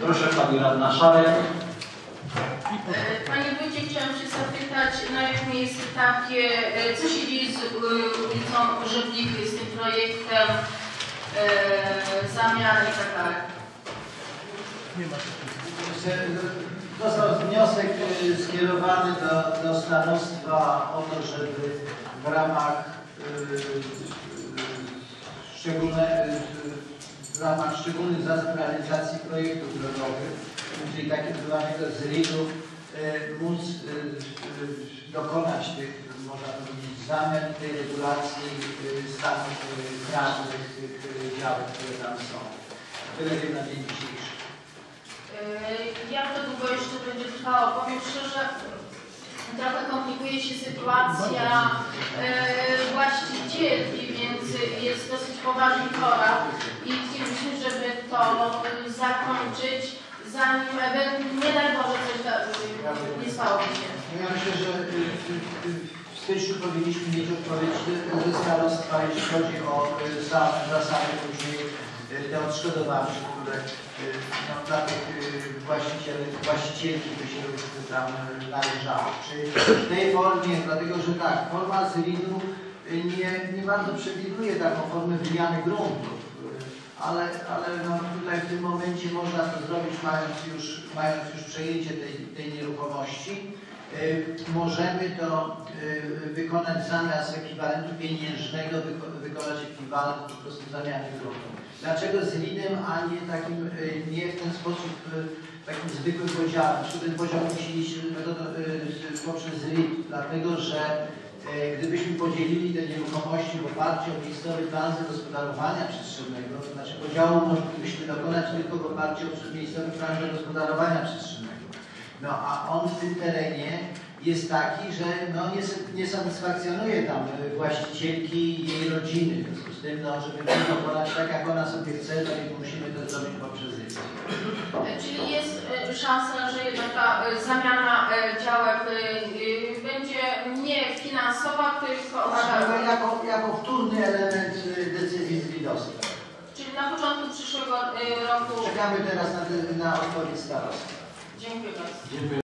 Proszę Pani Radna Szarek. Panie Wójcie, chciałam się zapytać, na jakim jest etapie, co się dzieje z ulicą Żobliwy, z tym projektem zamiany i tak dalej. Został wniosek skierowany do starostwa o to, żeby w ramach szczególnych zasad realizacji projektów drogowych, czyli takiego zwanego ZRID-u, móc dokonać tych, można powiedzieć, zamian tej regulacji stanów prawnych tych działek, które tam są. Tyle wiem na dzień dzisiejszy. Jak to długo jeszcze będzie trwało? Powiem szczerze, trochę komplikuje się sytuacja właścicielki, więc jest dosyć poważny chora i chcielibyśmy, żeby to zakończyć, zanim nie daj Boże coś nie stało się. Ja myślę, że w styczniu powinniśmy mieć odpowiedź ze starostwa, jeśli chodzi o zasady później te odszkodowawcze, które dla tych właścicieli by się tam należały. Czy w tej formie, dlatego że tak, forma ZRID-u nie bardzo przewiduje taką formę wymiany gruntów, ale no tutaj w tym momencie można to zrobić, mając już przejęcie tej nieruchomości. Możemy to wykonać zamiast ekwiwalentu pieniężnego, wykonać ekwiwalent po prostu zamiany gruntu. Dlaczego z ZRID-em, a nie w ten sposób, takim zwykłym podziałem? Ten podział musi iść poprzez ZRID, dlatego że gdybyśmy podzielili te nieruchomości w oparciu o miejscowy plan zagospodarowania przestrzennego, to znaczy podziału moglibyśmy dokonać tylko w oparciu o miejscowy plan zagospodarowania przestrzennego. No a on w tym terenie jest taki, że no, nie satysfakcjonuje tam właścicielki i jej rodziny. W związku z tym, no, żeby to dokonać tak, jak ona sobie chce, to musimy to zrobić poprzez ZRID. Czyli jest szansa, że jednak ta zamiana działek będzie nie finansowa, tylko jako wtórny element decyzji ZRID-owskiej. Czyli na początku przyszłego roku. Czekamy teraz na odpowiedź starostwa. Dziękuję bardzo. Dziękuję.